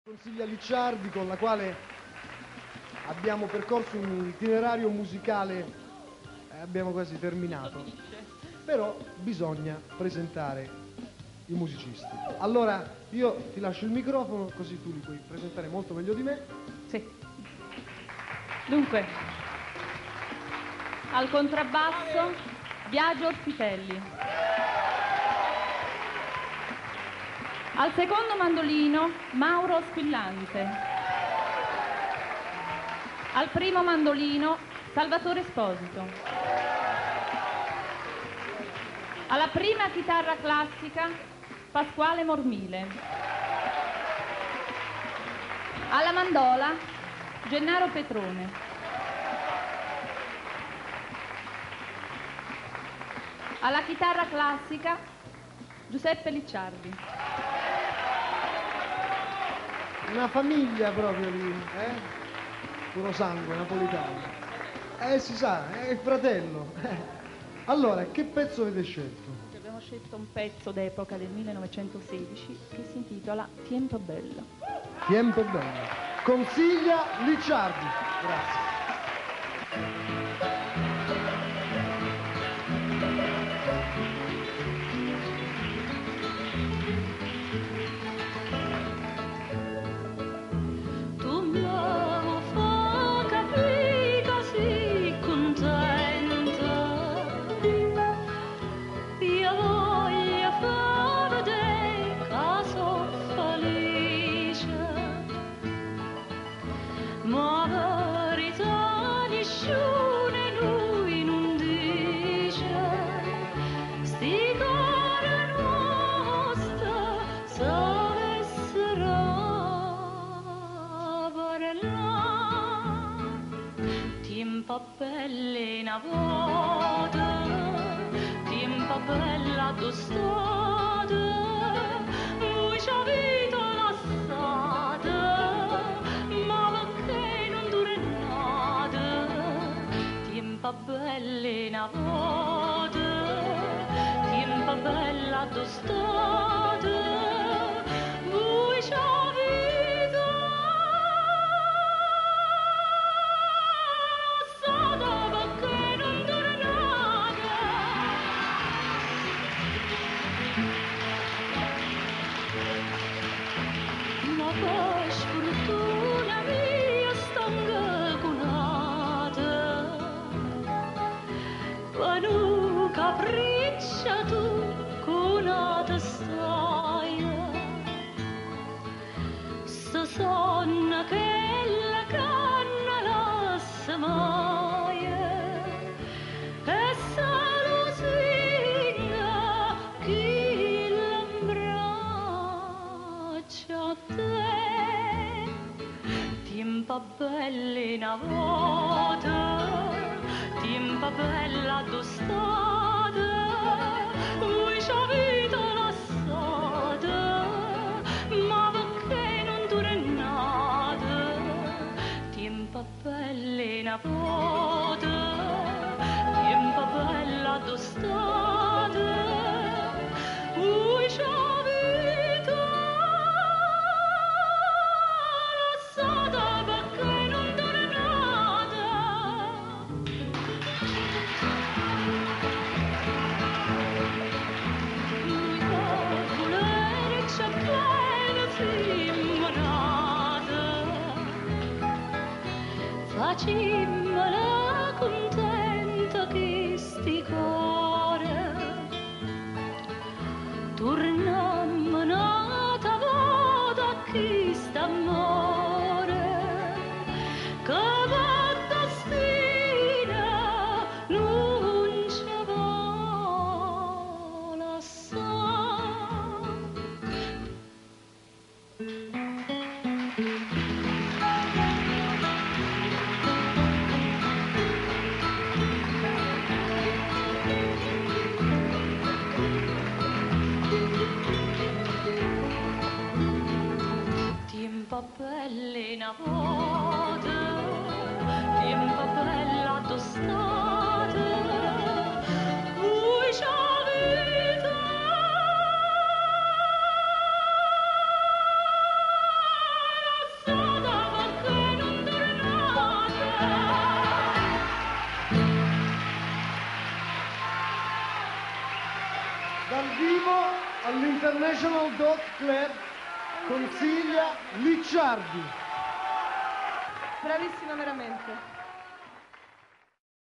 Consiglia Licciardi, con la quale abbiamo percorso un itinerario musicale, abbiamo quasi terminato, però bisogna presentare i musicisti. Allora io ti lascio il microfono così tu li puoi presentare molto meglio di me. Sì. Dunque, al contrabbasso Biagio Orfitelli, al secondo mandolino Mauro Squillante, al primo mandolino Salvatore Esposito, alla prima chitarra classica Pasquale Mormile, alla mandola Gennaro Petrone, alla chitarra classica Giuseppe Licciardi. Una famiglia proprio lì, puro sangue napolitano. Si sa, è il fratello. Allora, che pezzo avete scelto? Abbiamo scelto un pezzo d'epoca del 1916 che si intitola Tiempo Bello. Tiempo Bello. Consiglia Licciardi. Grazie. Belle una volta, tempo bella tostada, voi ci avete lasciata, ma perché non dura nada? Tempo belle una volta, tempo bella tostada, voi ci avete sfortuna mia stanga cunata, quando capriccia tu cunata stai, sta sonna che la canna lascia mai, e sa lusinga chi l'abbraccia a te. Timpa bella una volta, timpa bella tostata, voi ci avete lasciata, ma perché non dura nada? Timpa bella una volta, timpa bella tostata, voi ci avete facimmela contenta che sti cuore, tornammo nata voda chi sta amore, che vatta stina non ci va lasciare. Bella una volta, tempo bella tostata, voi ci avete Dal vivo all'International Dog Club con Silvia Licciardi. Bravissima veramente.